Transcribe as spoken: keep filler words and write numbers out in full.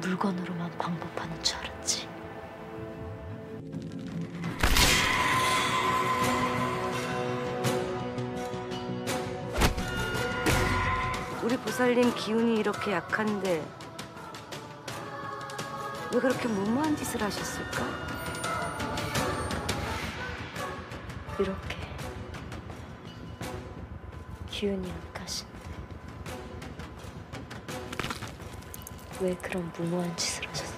물건으로만 방법하는 줄 알았지. 우리 보살님 기운이 이렇게 약한데 왜 그렇게 무모한 짓을 하셨을까? 이렇게 기운이 약하신데 왜 그런 무모한 짓을 하셨을까?